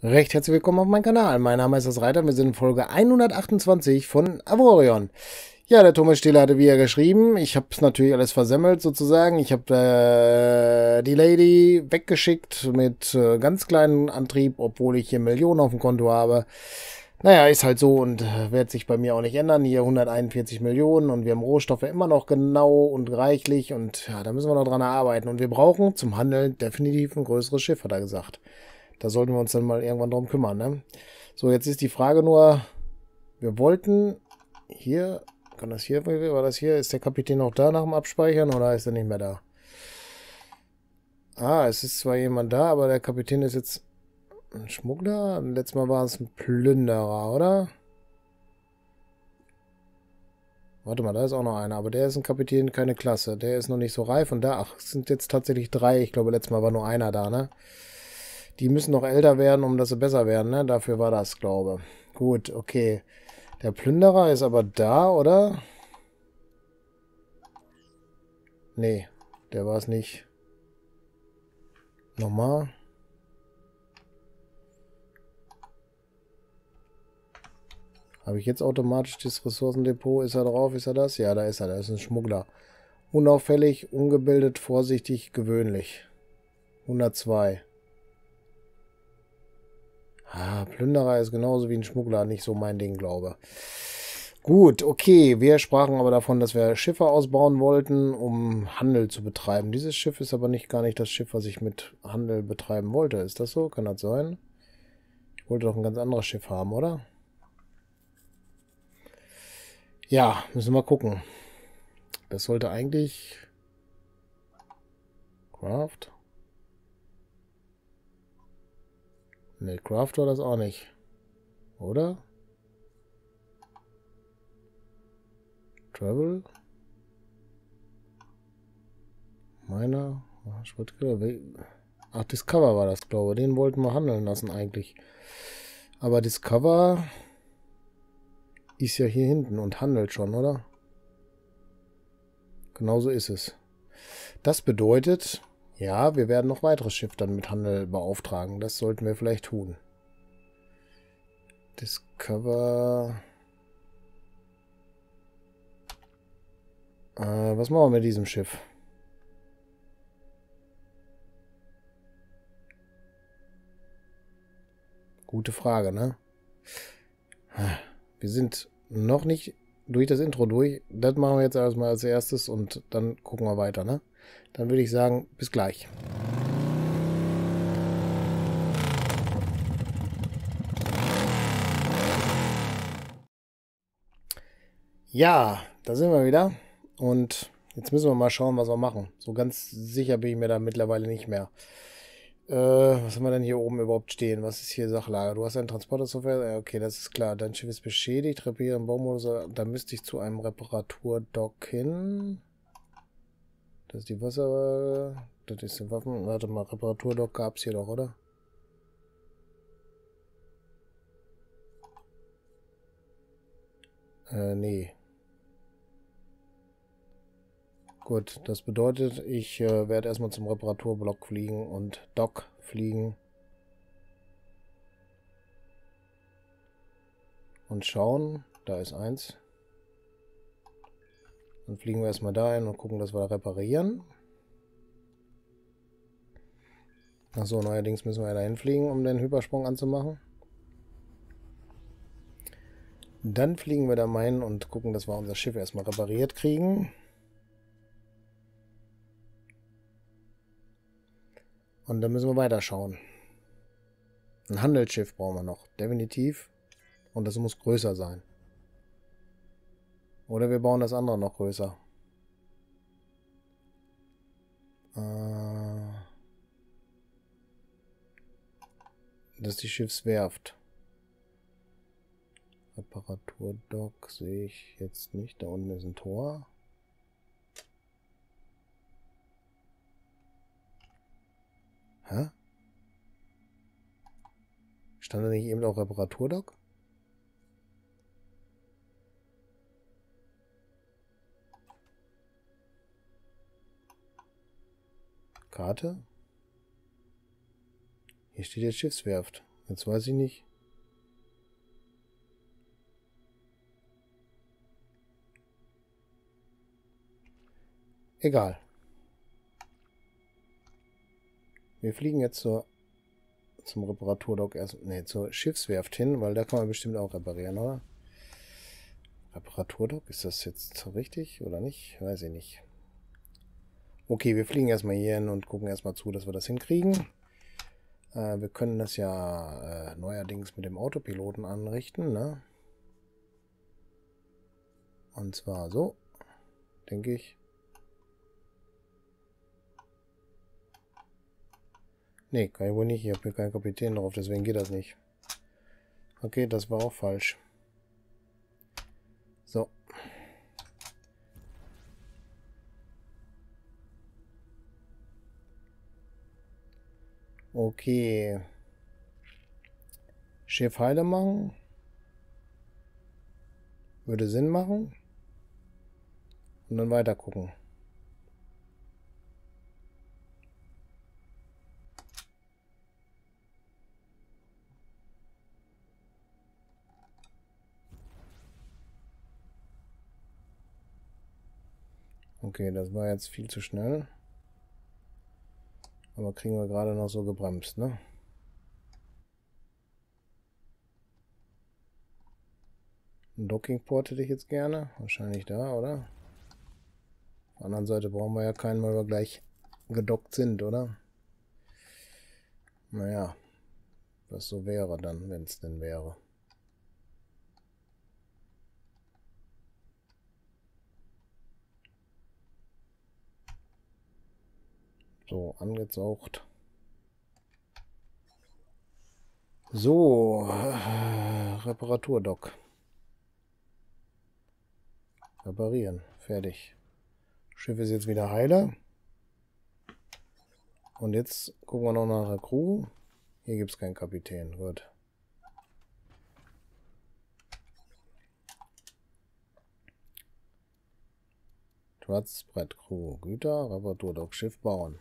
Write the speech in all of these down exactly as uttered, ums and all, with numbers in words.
Recht herzlich willkommen auf meinem Kanal. Mein Name ist das Reiter. Wir sind in Folge hundertachtundzwanzig von Avorion. Ja, der Thomas Stehler hatte wieder geschrieben. Ich habe es natürlich alles versemmelt sozusagen. Ich habe äh, die Lady weggeschickt mit äh, ganz kleinem Antrieb, obwohl ich hier Millionen auf dem Konto habe. Naja, ist halt so und äh, wird sich bei mir auch nicht ändern. Hier hunderteinundvierzig Millionen und wir haben Rohstoffe immer noch genau und reichlich und ja, da müssen wir noch dran arbeiten. Und wir brauchen zum Handeln definitiv ein größeres Schiff, hat er gesagt. Da sollten wir uns dann mal irgendwann drum kümmern, ne? So, jetzt ist die Frage nur, wir wollten hier, kann das hier, war das hier, ist der Kapitän noch da nach dem Abspeichern oder ist er nicht mehr da? Ah, es ist zwar jemand da, aber der Kapitän ist jetzt ein Schmuggler. Letztes Mal war es ein Plünderer, oder? Warte mal, da ist auch noch einer, aber der ist ein Kapitän, keine Klasse. Der ist noch nicht so reif und da, ach, es sind jetzt tatsächlich drei. Ich glaube, letztes Mal war nur einer da, ne? Die müssen noch älter werden, um dass sie besser werden, ne? Dafür war das, glaube ich. Gut, okay. Der Plünderer ist aber da, oder? Nee, der war es nicht. Nochmal. Habe ich jetzt automatisch das Ressourcendepot? Ist er drauf? Ist er das? Ja, da ist er. Da ist ein Schmuggler. Unauffällig, ungebildet, vorsichtig, gewöhnlich. hundertzwei. Ah, Plünderer ist genauso wie ein Schmuggler. Nicht so mein Ding, glaube ich. Gut, okay. Wir sprachen aber davon, dass wir Schiffe ausbauen wollten, um Handel zu betreiben. Dieses Schiff ist aber nicht gar nicht das Schiff, was ich mit Handel betreiben wollte. Ist das so? Kann das sein? Ich wollte doch ein ganz anderes Schiff haben, oder? Ja, müssen wir gucken. Das sollte eigentlich... Craft? Ne, Craft war das auch nicht. Oder? Travel? Meiner? Ach, Discover war das, glaube ich. Den wollten wir handeln lassen eigentlich. Aber Discover ist ja hier hinten und handelt schon, oder? Genauso ist es. Das bedeutet, ja, wir werden noch weiteres Schiff dann mit Handel beauftragen. Das sollten wir vielleicht tun. Discover. Äh, was machen wir mit diesem Schiff? Gute Frage, ne? Wir sind noch nicht durch das Intro durch. Das machen wir jetzt erstmal als erstes und dann gucken wir weiter, ne? Dann würde ich sagen, bis gleich. Ja, da sind wir wieder. Und jetzt müssen wir mal schauen, was wir machen. So ganz sicher bin ich mir da mittlerweile nicht mehr. Äh, was haben wir denn hier oben überhaupt stehen? Was ist hier Sachlage? Du hast einen Transporter-Software? Ja, okay, das ist klar. Dein Schiff ist beschädigt. Reparieren Baumodus. Da müsste ich zu einem Reparaturdock hin. Das ist die Wasser... Das ist die Waffen... Warte mal, Reparaturdock gab es hier doch, oder? Äh, nee. Gut, das bedeutet, ich äh, werde erstmal zum Reparaturblock fliegen und Dock fliegen. Und schauen. Da ist eins. Dann fliegen wir erstmal dahin und gucken, dass wir da reparieren. Achso, neuerdings müssen wir ja dahin fliegen, um den Hypersprung anzumachen. Dann fliegen wir da mal hin und gucken, dass wir unser Schiff erstmal repariert kriegen. Und dann müssen wir weiterschauen. Ein Handelsschiff brauchen wir noch, definitiv. Und das muss größer sein. Oder wir bauen das andere noch größer. Äh, das ist die Schiffswerft. Reparaturdock sehe ich jetzt nicht. Da unten ist ein Tor. Hä? Stand da nicht eben auch Reparaturdock? Karte? Hier steht jetzt Schiffswerft. Jetzt weiß ich nicht. Egal. Wir fliegen jetzt zur, zum Reparaturdock erst, ne, zur Schiffswerft hin, weil da kann man bestimmt auch reparieren, oder? Reparaturdock, ist das jetzt richtig oder nicht? Weiß ich nicht. Okay, wir fliegen erstmal hier hin und gucken erstmal zu, dass wir das hinkriegen. Äh, wir können das ja äh, neuerdings mit dem Autopiloten anrichten, ne? Und zwar so, denke ich. Ne, kann ich wohl nicht. Ich habe hier keinen Kapitän drauf, deswegen geht das nicht. Okay, das war auch falsch. So. Okay. Schiff heile machen. Würde Sinn machen. Und dann weiter gucken. Okay, das war jetzt viel zu schnell. Aber kriegen wir gerade noch so gebremst, ne? Ein Dockingport hätte ich jetzt gerne. Wahrscheinlich da, oder? Auf der anderen Seite brauchen wir ja keinen, weil wir gleich gedockt sind, oder? Naja, was so wäre dann, wenn es denn wäre. So, angezaucht. So, äh, Reparaturdock. Reparieren, fertig. Schiff ist jetzt wieder heile. Und jetzt gucken wir noch nach der Crew. Hier gibt es keinen Kapitän, gut. Schwarzbrett Crew, Güter, Reparaturdock, Schiff bauen.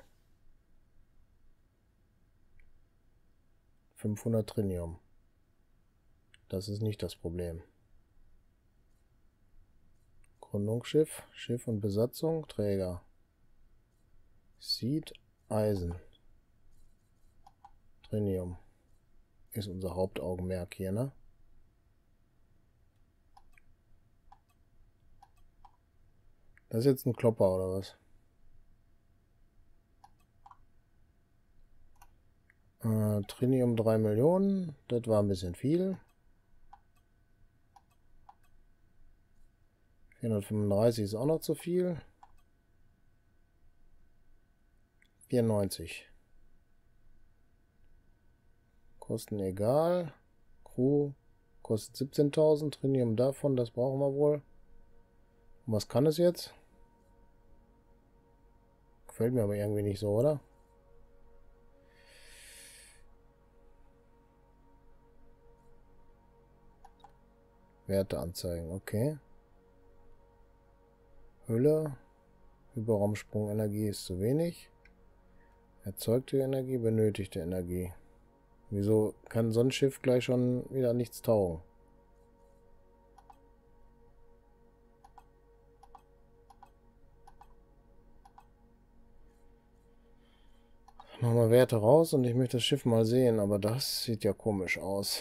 fünfhundert Trinium. Das ist nicht das Problem. Gründungsschiff, Schiff und Besatzung, Träger. Seed, Eisen. Trinium. Ist unser Hauptaugenmerk hier, ne? Das ist jetzt ein Klopper, oder was? Äh, Trinium drei Millionen. Das war ein bisschen viel. vierhundertfünfunddreißig ist auch noch zu viel. vierundneunzig. Kosten egal. Crew kostet siebzehntausend. Trinium davon, das brauchen wir wohl. Und was kann es jetzt? Gefällt mir aber irgendwie nicht so, oder? Werte anzeigen, okay. Hülle. Hyperraumsprungenergie ist zu wenig. Erzeugte Energie, benötigte Energie. Wieso kann so ein Schiff gleich schon wieder nichts taugen? Machen wir Werte raus und ich möchte das Schiff mal sehen, aber das sieht ja komisch aus.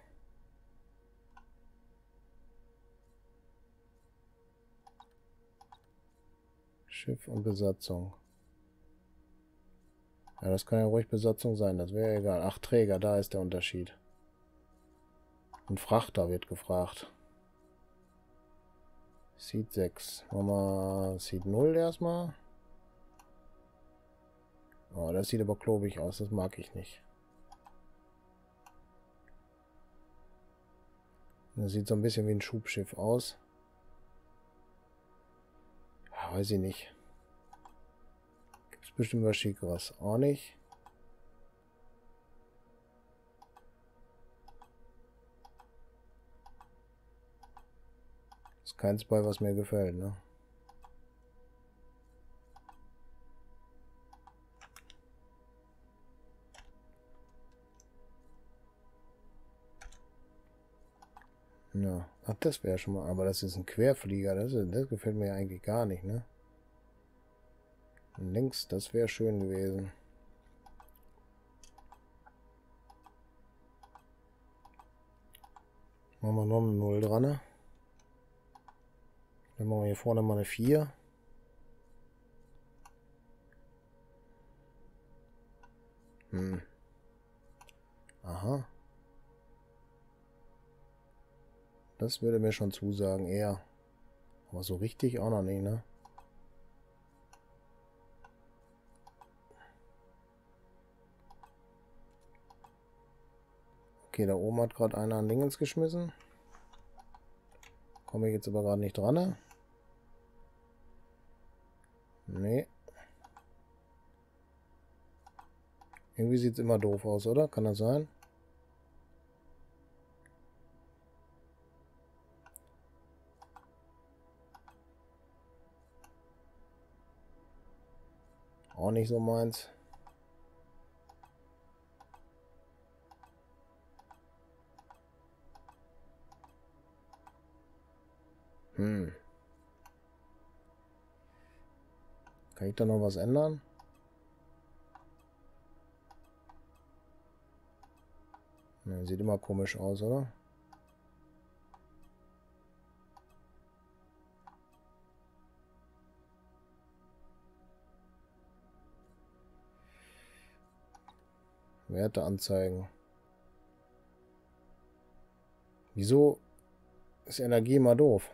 Schiff und Besatzung. Ja, das kann ja ruhig Besatzung sein, das wäre egal. Ach, Träger, da ist der Unterschied. Und Frachter wird gefragt. Seed sechs. Machen wir Seed null erstmal. Oh, das sieht aber klobig aus, das mag ich nicht. Das sieht so ein bisschen wie ein Schubschiff aus. Ja, weiß ich nicht. Gibt es bestimmt was Schickeres. Auch nicht. Ist keins bei, was mir gefällt, ne? Ja, ach, das wäre schon mal, aber das ist ein Querflieger, das, ist, das gefällt mir ja eigentlich gar nicht, ne? Und links, das wäre schön gewesen. Machen wir noch eine null dran, ne? Dann machen wir hier vorne mal eine vier. Hm. Aha. Das würde mir schon zusagen, eher. Aber so richtig auch noch nicht, ne? Okay, da oben hat gerade einer ein Dingens geschmissen. Komme ich jetzt aber gerade nicht dran, ne? Nee. Irgendwie sieht es immer doof aus, oder? Kann das sein? Auch nicht so meins. Hm. Kann ich da noch was ändern? Ne, sieht immer komisch aus, oder? Werte anzeigen. Wieso ist Energie immer doof?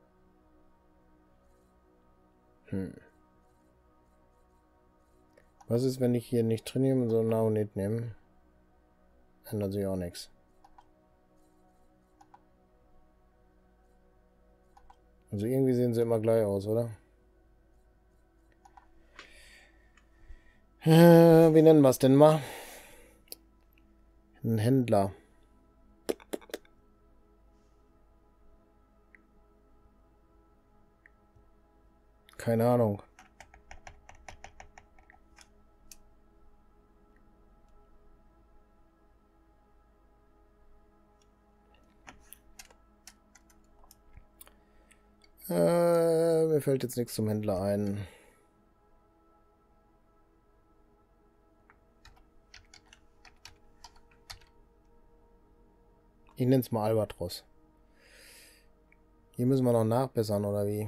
Hm. Was ist, wenn ich hier nicht Trinium, sondern Naonit nehme? Ändert sich auch nichts. Also irgendwie sehen sie immer gleich aus, oder? Äh, wie nennen wir es denn mal? Ein Händler. Keine Ahnung. Äh, mir fällt jetzt nichts zum Händler ein. Ich nenne es mal Albatros. Hier müssen wir noch nachbessern, oder wie?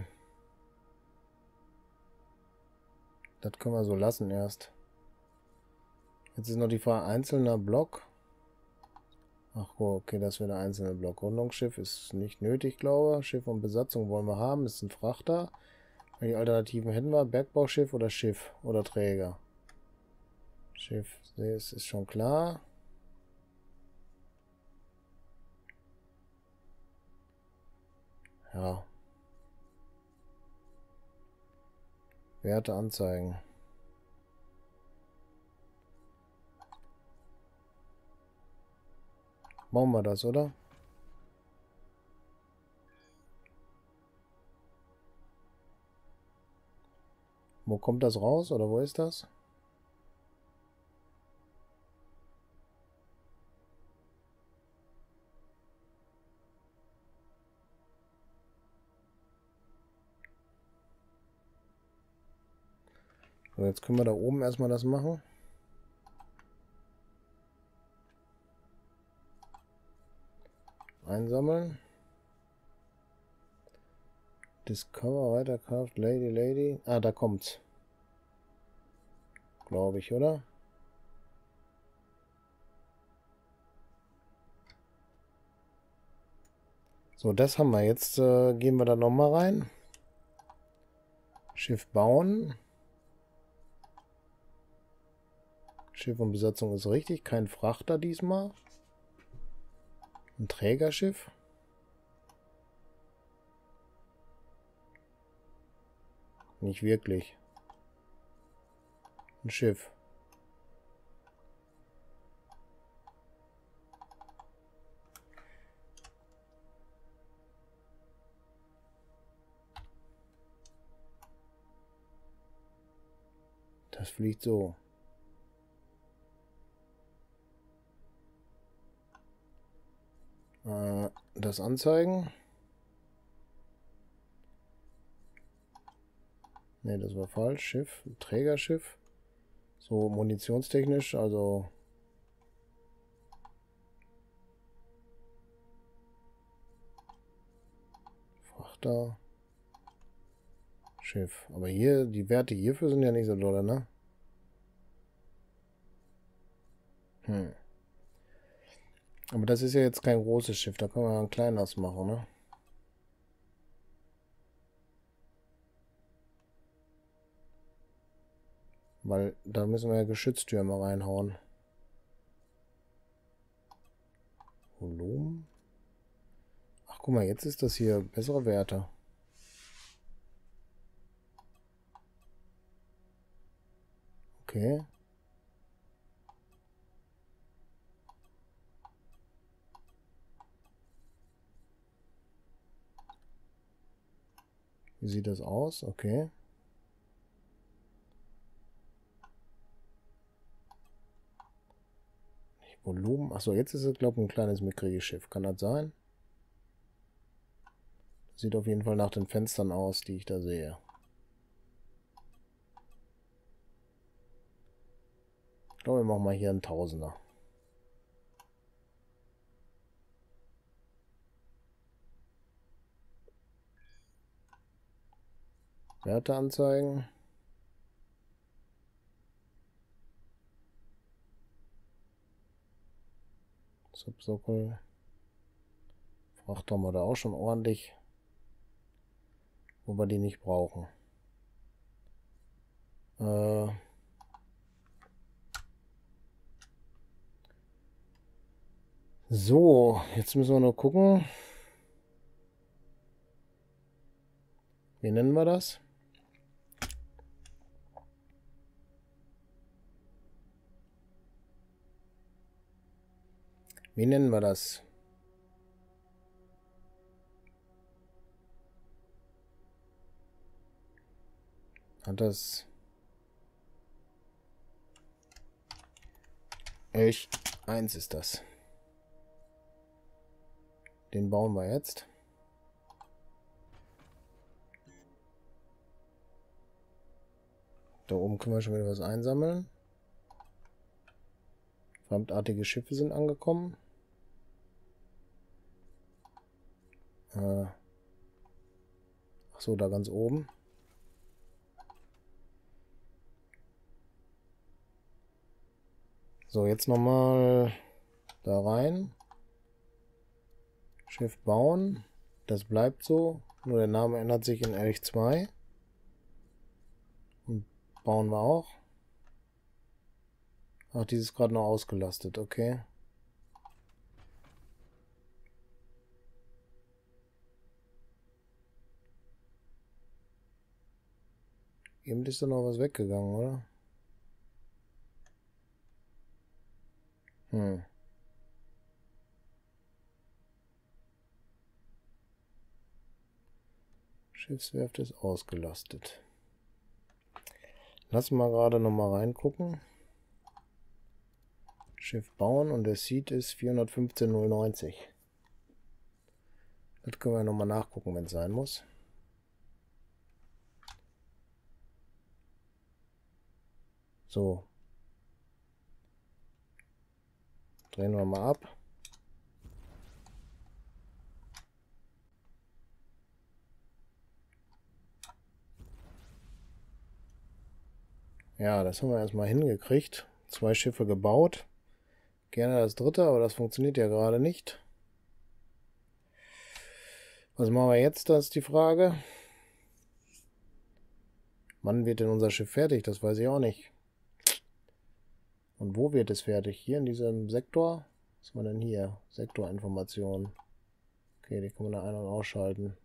Das können wir so lassen erst. Jetzt ist noch die Frage, einzelner Block. Ach okay, das wäre der einzelne Block. Rundungsschiff ist nicht nötig, glaube ich. Schiff und Besatzung wollen wir haben. Ist ein Frachter. Die Alternativen hätten wir. Bergbauschiff oder Schiff oder Träger. Schiff, das ist schon klar. Ja. Werte anzeigen. Machen wir das, oder? Wo kommt das raus, oder wo ist das? So, jetzt können wir da oben erstmal das machen. Einsammeln. Discover, weiterkraft, Lady, Lady. Ah, da kommt's. Glaube ich, oder? So, das haben wir. Jetzt äh, gehen wir da nochmal rein. Schiff bauen. Schiff und Besatzung ist richtig. Kein Frachter diesmal. Ein Trägerschiff. Nicht wirklich. Ein Schiff. Das fliegt so. Äh, Das anzeigen. Ne, das war falsch. Schiff, Trägerschiff. So munitionstechnisch, also Frachter. Schiff. Aber hier, die Werte hierfür sind ja nicht so doll, ne? Hm. Aber das ist ja jetzt kein großes Schiff, da können wir ein kleines machen, ne? Weil da müssen wir ja Geschütztürme reinhauen. Volumen. Ach, guck mal, jetzt ist das hier bessere Werte. Okay. Wie sieht das aus? Okay. Volumen. Achso, jetzt ist es, glaube ich, ein kleines mickriges Schiff. Kann das sein? Sieht auf jeden Fall nach den Fenstern aus, die ich da sehe. Ich glaube, wir machen mal hier einen Tausender. Werte anzeigen. Subsockel. Fracht haben wir da auch schon ordentlich. Wo wir die nicht brauchen. Äh... So, jetzt müssen wir nur gucken. Wie nennen wir das? Wie nennen wir das? Hat das... Elch eins ist das. Den bauen wir jetzt. Da oben können wir schon wieder was einsammeln. Fremdartige Schiffe sind angekommen. Äh Ach so, da ganz oben. So, jetzt nochmal da rein. Schiff bauen. Das bleibt so. Nur der Name ändert sich in Elch zwei. Und bauen wir auch. Ach, die ist gerade noch ausgelastet. Okay. Eben ist da noch was weggegangen, oder? Hm. Schiffswerft ist ausgelastet. Lass mal gerade noch mal reingucken. Schiff bauen und der Seed ist vierhundertfünfzehn null neunzig. Das können wir noch mal nachgucken, wenn es sein muss. So. Drehen wir mal ab. Ja, das haben wir erstmal hingekriegt. Zwei Schiffe gebaut. Gerne das dritte, aber das funktioniert ja gerade nicht. Was machen wir jetzt? Das ist die Frage. Wann wird denn unser Schiff fertig? Das weiß ich auch nicht. Und wo wird es fertig? Hier in diesem Sektor? Was haben wir denn hier? Sektorinformationen. Okay, die kann man da ein- und ausschalten.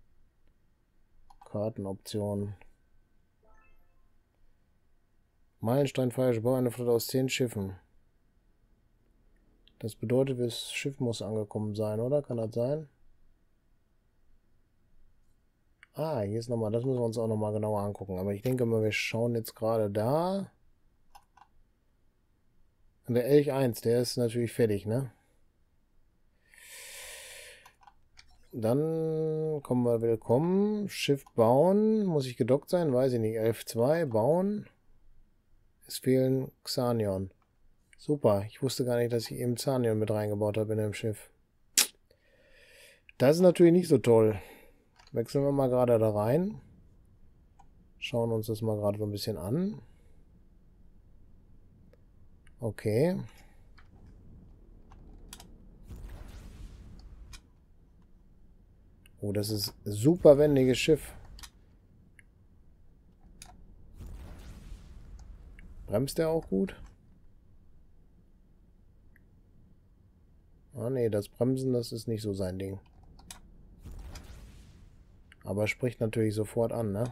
Kartenoptionen. Meilenstein falsch. Bau eine Flotte aus zehn Schiffen. Das bedeutet, das Schiff muss angekommen sein, oder? Kann das sein? Ah, hier ist nochmal, das müssen wir uns auch nochmal genauer angucken. Aber ich denke mal, wir schauen jetzt gerade da. Und der Elch eins, der ist natürlich fertig, ne? Dann kommen wir willkommen. Schiff bauen. Muss ich gedockt sein? Weiß ich nicht. elf zwei bauen. Es fehlen Xanion. Super. Ich wusste gar nicht, dass ich eben Xanion mit reingebaut habe in dem Schiff. Das ist natürlich nicht so toll. Wechseln wir mal gerade da rein. Schauen uns das mal gerade so ein bisschen an. Okay. Oh, das ist ein super wendiges Schiff. Bremst der auch gut? Ah nee, das Bremsen, das ist nicht so sein Ding. Aber spricht natürlich sofort an, ne?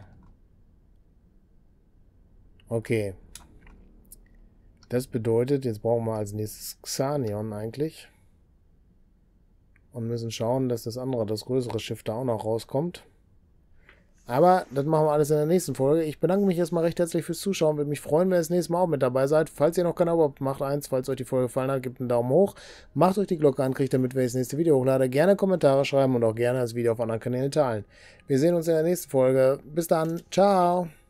Okay. Das bedeutet, jetzt brauchen wir als nächstes Xanion eigentlich. Und müssen schauen, dass das andere, das größere Schiff da auch noch rauskommt. Aber das machen wir alles in der nächsten Folge. Ich bedanke mich erstmal recht herzlich fürs Zuschauen. Würde mich freuen, wenn ihr das nächste Mal auch mit dabei seid. Falls ihr noch kein Abo habt, macht eins. Falls euch die Folge gefallen hat, gebt einen Daumen hoch. Macht euch die Glocke an, kriegt damit, wenn ich das nächste Video hochlade. Gerne Kommentare schreiben und auch gerne das Video auf anderen Kanälen teilen. Wir sehen uns in der nächsten Folge. Bis dann. Ciao.